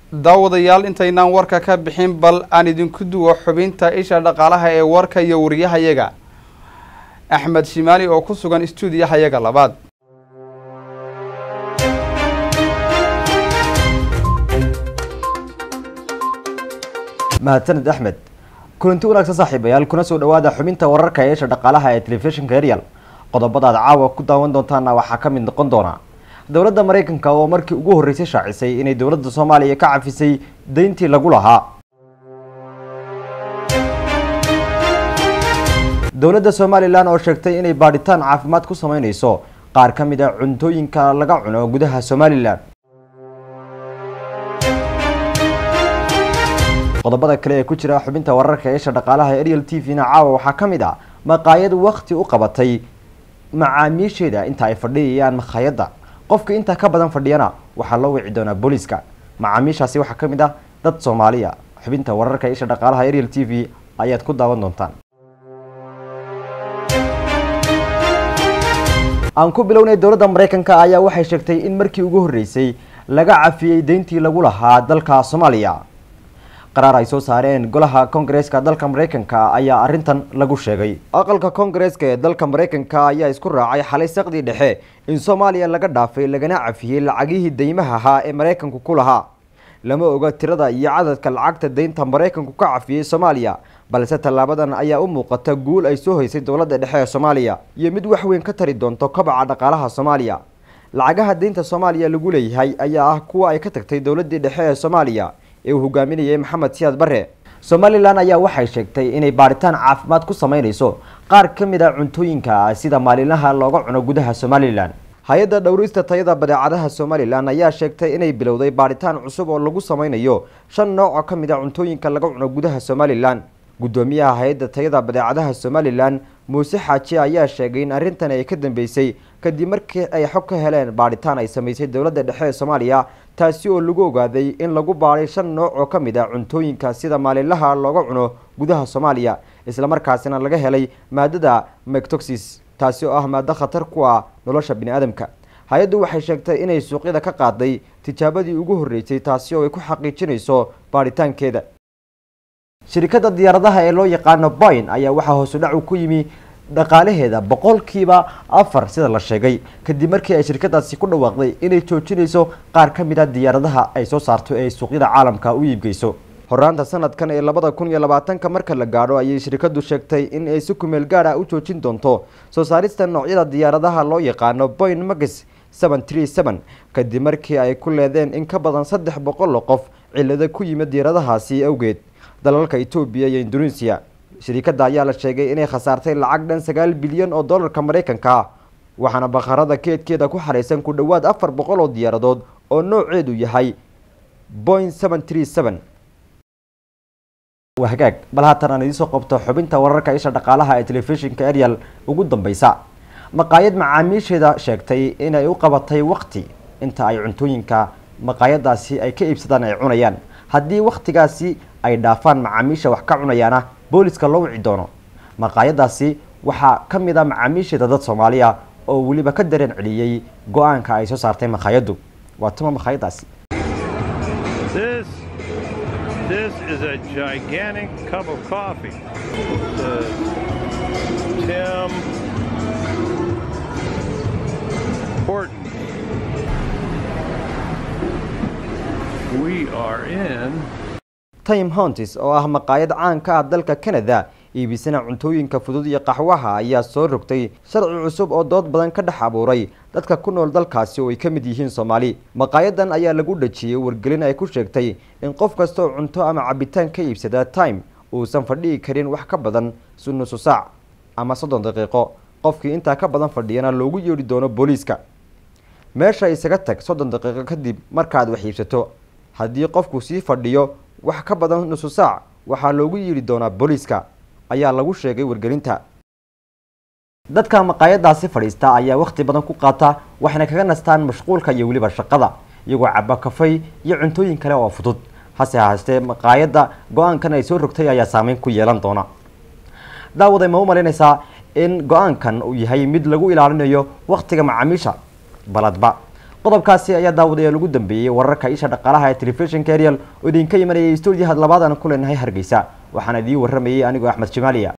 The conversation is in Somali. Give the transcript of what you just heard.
daawadayaal intaynaan warka ka bixin bal aan idinku duwo xubinta isha dhaqaalaha ee warka iyo wariyahayaga Axmed Shimaali oo ku sugan stuudiyahayaga labaad. mahadsanid Axmed. kulanti wanaagsan saaxiibayaal kuna soo dhawaada xubinta wararka ee isha dhaqaalaha ee telefishinka Ariel. qodobada caawa ku daawan doontaan waxaa ka mid noqon doona dawladda Mareykanka oo markii ugu horeysay shaacisay inay dawladda Soomaaliya ka cafisay deyntii lagu lahaa. dawladda Somaliland oo sheegtay inay baadhitaan caafimaad ku sameynayso qaar ka mid ah cuntooyinka laga cuno gudaha Somaliland. qodobada kale ee ku jira xubinta wararka ee isha dhaqaalaha ee Ariel TV-na caawa waxaa ka mid ah maqaayad waqti u qabatay macaamiisheeda inta ay fadhiyaan maqaayada. qofka inta ka badan fadhiyana waxaa loo wici doonaa booliska. macaamiishaasi waxaa ka mid ah dad Soomaaliya. xubinta wararka ee isha dhaqaalaha ee Ariel TV ayaad ku daawan doontaan. aan ku bilownay dawladda Mareykanka ayaa waxay sheegtay in markii ugu horeysay laga cafiyay deyntii lagu lahaa dalka Soomaaliya. qaraar ay soo saareen golaha Congress-ka dalka Mareykanka ayaa arintan lagu sheegay. aqalka Congress-ka ee dalka Mareykanka ayaa isku raacay xalay saqdi dhexe in Soomaaliya laga dhaafay lagana cafiyay lacagihii deymaha ahaa ee Mareykanku ku lahaa. lama oga tirada iyo cadadka lacagta deynta Mareykanku ka cafiyay Soomaaliya, balse talaabadan ayaa u muuqata guul ay soo haysay dawladda dhexe ee Soomaaliya iyo mid wax weyn ka tari doonto kobaca dhaqaalaha Soomaaliya. lacagaha deynta Soomaaliya lagu leeyahay ayaa ah kuwa ay ka tagtay dawladda dhexe ee Soomaaliya ee uu hogaaminayay Maxamed Siyaad Barre. Somaliland ayaa waxay sheegtay inay baaritaan caafimaad ku sameynayso qaar ka mid ah cuntooyinka sida maalinlaha looga cuno gudaha Somaliland. hay'adda dhawrista tayada badeecadaha Somaliland ayaa sheegtay inay bilowday baaritaan cusub oo lagu sameynayo 5 nooc oo ka mid ah cuntooyinka laga cuno gudaha Somaliland. gudoomiyaha hay'adda tayada badeecadaha Somaliland Muuse Xaaji ayaa sheegay in arrintan ay ka dambeysay kadib markii ay xog ka heleen baaritaan ay sameysay dawladda dhexe ee Soomaaliya, taasi oo lagu ogaaday in lagu baaray 5 nooc oo ka mid ah cuntooyinka sida maalinlaha looga cuno gudaha Soomaaliya, isla markaasina laga helay maadada mycotoxins, taasi oo ah maado khatar ku ah nolosha bini'aadamka. hay'addu waxay sheegtay inay suuqyada ka qaaday tijaabadii ugu horeysay, taasi oo ay ku xaqiijinayso baaritaankeeda. shirkadda diyaaradaha ee loo yaqaan Boeing ayaa waxa hoos u dhac ku yimi dhaqaalaheeda 4% sida la sheegay kadib markii ay shirkadaasi ku dhawaaqday inay joojinayso qaar ka mid ah diyaaradaha ay soo saarto ee suuqyada caalamka u iibgeyso. horaanta sanadkan ee 2020 marka la gaadho ayay shirkaddu sheegtay in ay si ku meel gaar ah u joojin doonto soo saarista noocyada diyaaradaha loo yaqaan Boeing Max 737 kadib markii ay ku leedeen in ka badan 300 qof cilada ku yimid diyaaradahaasi awgeed dalalka Itoobiya iyo Indonesia. shirkadda ayaa la sheegay inay khasaartay lacag dhan 9 bilyan oo dollarka Mareykanka, waxaana bakhaarada keedkeeda ku xareysan ku dhawaad 400 oo diyaaradood oo nooceedu yahay Boeing 737. wahagaag bal haatan aan idin soo qabto xubinta wararka isha dhaqaalaha ee telefishinka Ariel. ugu dambaysa maqaayad macaamiisheeda sheegtay inay u qabatay waqti inta ay cuntooyinka maqaayadaasi ay ka iibsadaan ay cunayaan. haddii waqtigaasi ay dhaafaan macaamiisha wax ka cunayaana booliska loo wici doono. maqaayadaasi waxaa ka mid ah macaamiisheeda dad Soomaaliya oo waliba ka dareen celiyay go'aanka ay soo saartay maqaayadu. waa tuma maqaayadaasi. This is a gigantic cup of coffee. Tim Horton. We are in Tim Hortons oo ah maqaayad caan ka ah dalka Canada, iibisana cuntooyinka fudud iyo qaxwaha ayaa soo rogtay sharci cusub oo dood badan ka dhex abuuray dadka ku nool dalkaasi oo ay ka mid yihiin Soomaali. maqaayadan ayaa lagu dhajiyay wargelin ay ku sheegtay in qof kasta oo cunto ama cabitaan ka iibsada Time uusan fadhiyi karin wax ka badan nus saac ama 30 daqiiqo. qofkii inta ka badan fadhiyana loogu yeeri doono booliska. meesha isaga tag 30 daqiiqo kadib markaad wax iibsato. haddii qofku sii fadhiyo wax ka badan nus saac waxaa loogu yeeri doonaa booliska, ayaa lagu sheegay wargelinta. dadka maqaayadaasi fadhiista ayaa waqti badan ku qaata waxna kaga nastaan mashquulka iyo waliba shaqada iyagoo caba kafay iyo cuntooyin kale oo fudud. hase haastee maqaayada go'aankan ay soo rogtay ayaa saameyn ku yeelan doona. daawaday ma u malaynaysaa in go'aankan uu yahay mid lagu ilaalinayo waqtiga macaamiisha baladba qodobkaasi ayaa daawadayaal ugu dambeeyay wararka isha dhaqaalaha ee telefishinka Ariel oo idinka imanayay stuudiyaha labaad aan ku leenahay Hargeysa waxaan idin waramayay anigoo Axmed Jamaaliya